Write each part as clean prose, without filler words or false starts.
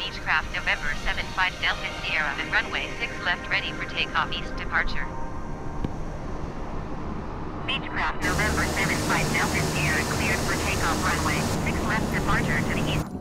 Beechcraft November 75 Delta Sierra at runway 6 left ready for takeoff east departure. Beechcraft November 75 Delta Sierra cleared for takeoff runway 6 left departure to the east.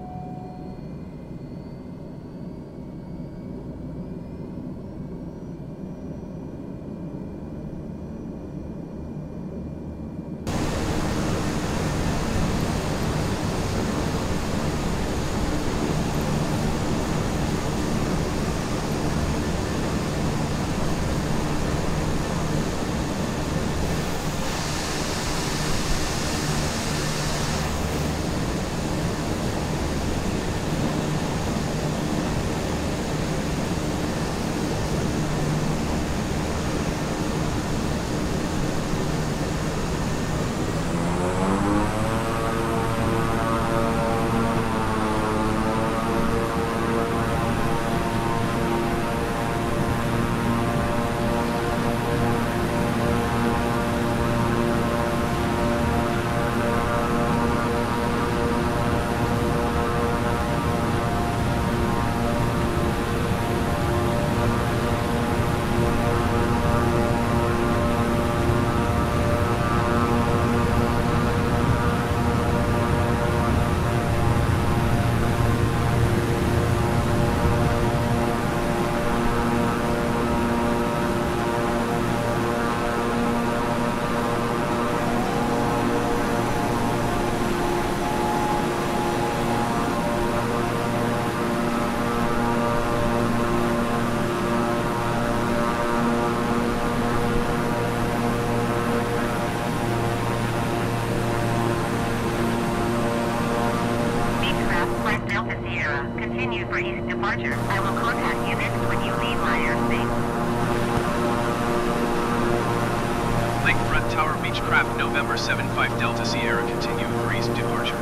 Continue for east departure. I will contact you next when you leave my airspace. Lakefront Tower Beechcraft November 75 Delta Sierra continue for east departure.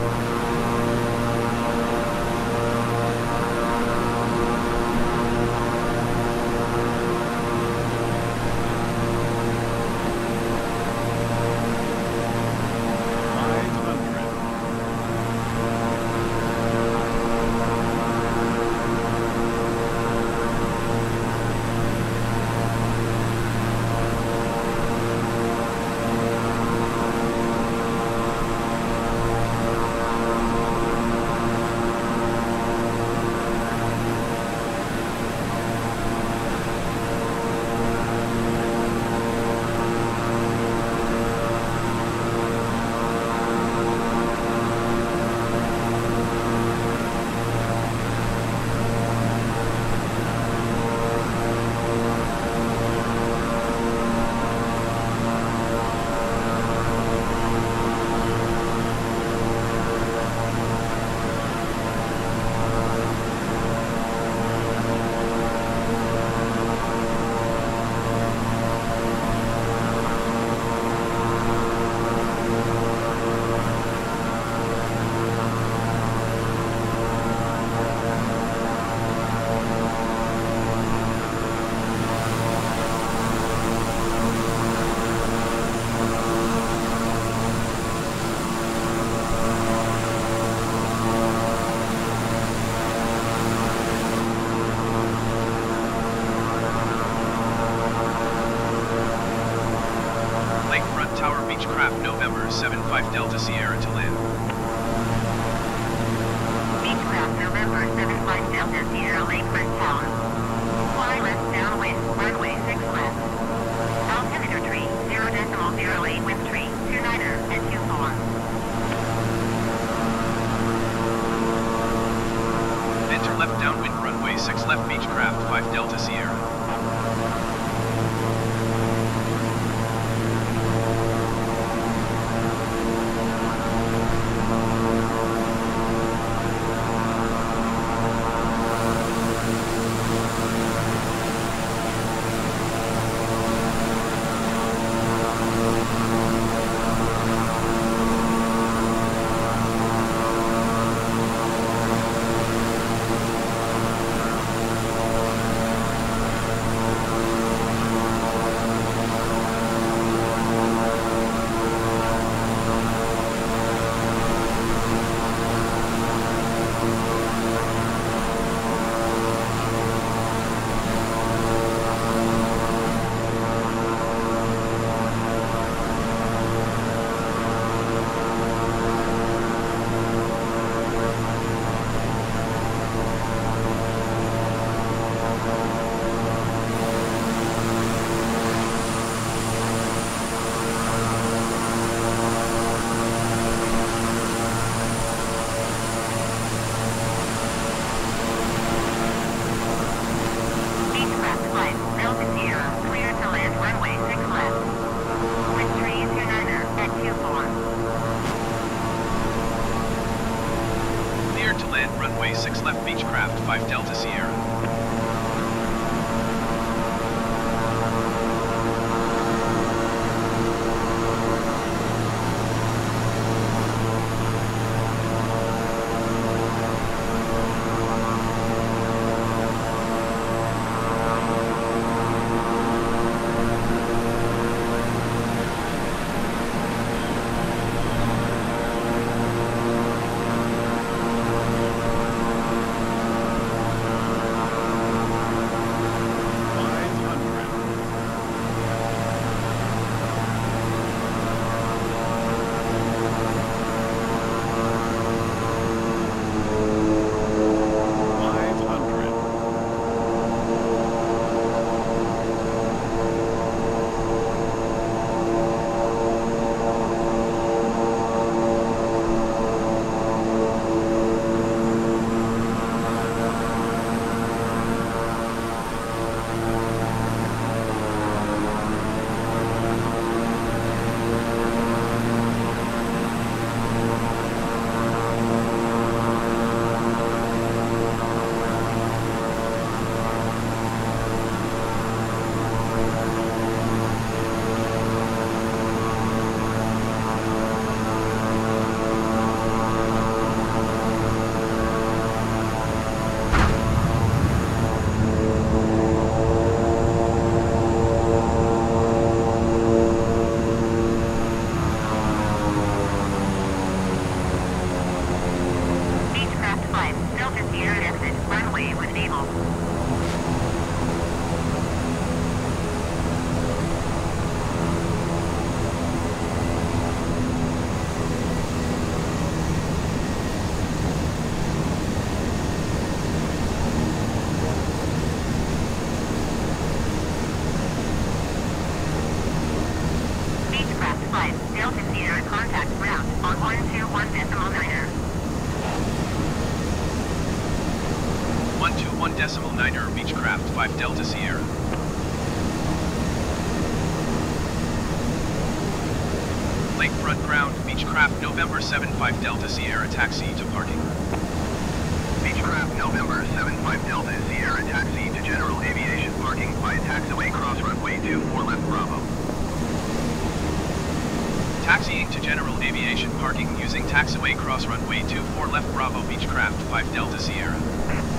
Tower Beechcraft November 75 Delta Sierra to land. Beechcraft November 75 Delta Sierra Lakefront Tower. Fly left downwind, runway 6 left. Altimeter tree, 0.08 wind tree, 29er and 24. Enter left downwind runway 6 left Beechcraft 5 Delta Sierra. 5 Delta Sierra contact route on 121.9er. 121.9er Beechcraft 5 Delta Sierra. Lakefront ground, Beechcraft November 75 Delta Sierra taxi to parking. Beechcraft November 75 Delta Sierra taxi to general aviation parking by taxiway cross runway 24 left Bravo. Taxiing to general aviation parking using taxiway cross runway 24 left Bravo Beechcraft 5 Delta Sierra.